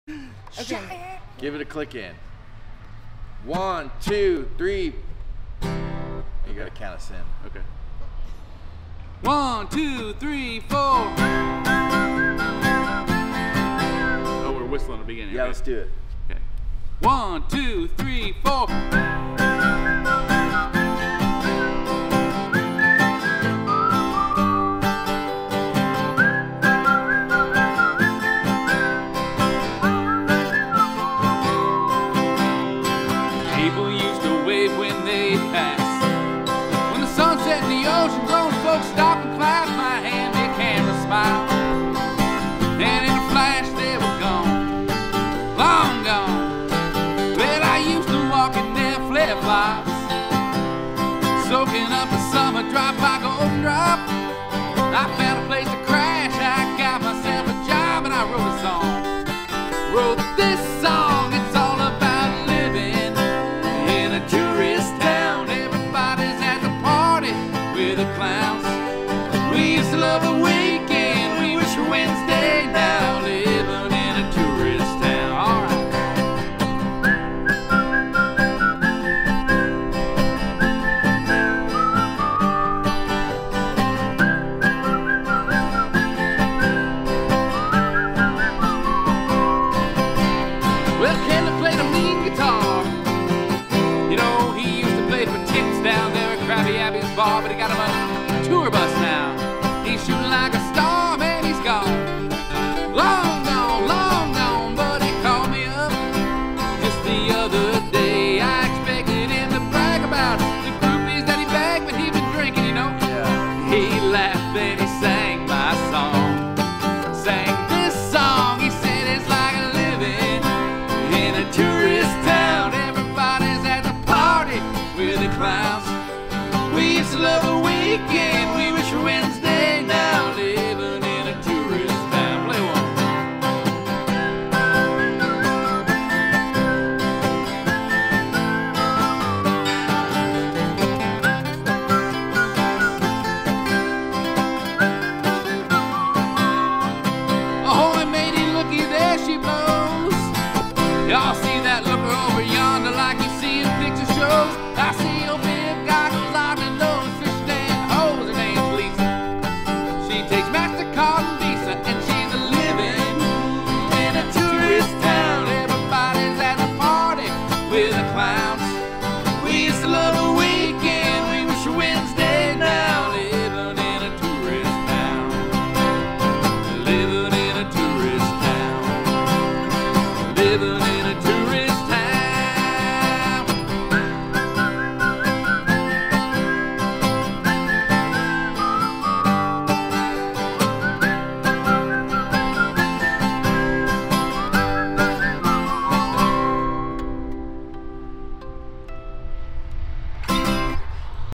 Okay. Give it a click in. 1, 2, 3. You gotta count us in. Okay. 1, 2, 3, 4. Oh, we're whistling at the beginning. Yeah, okay. let's do it. Okay. 1, 2, 3, 4. People used to wave when they passed. When the sun set in the ocean, grown folks stopped and clapped my hand. The camera smiled, and in a flash they were gone, long gone. Well, I used to walk in their flip-flops, soaking up the summer drop by golden drop. I found a place to crash, I got myself a job, and I wrote a song. Wrote this song, it's all about living in a tourist town. Everybody's at the party with the clowns. We used to love the weekend, we wish for Wednesday now. Living in a tourist town. All right. Well, Kelly played a mean guitar. You know, he used to play for tips down there at Krabby Abby's bar, but he got him a tour bus now. He's shooting like a star, man, he's gone. Long gone, but he called me up just the other day. I expected him to brag about the groupies that he bagged, but he'd been drinking, you know. Yeah. He laughed and he sang my song. Sang this song, he said it's like living in a tourist town. Everybody's at the party with the clowns. We used to love the weekend, we wish for Wednesday now. Living in a tourist town. Play one. Ahoy, matey, looky there she blows. Y'all see that looker over yonder like you see in picture shows? I see your big goggles out in those fish stand hoes. Her name's Lisa. She takes MasterCard and Visa, and she's a living in a tourist town. Everybody's at the party with the clowns. We used to love the weekend, we wish for Wednesday now. Living in a tourist town. Living in a tourist town. Living in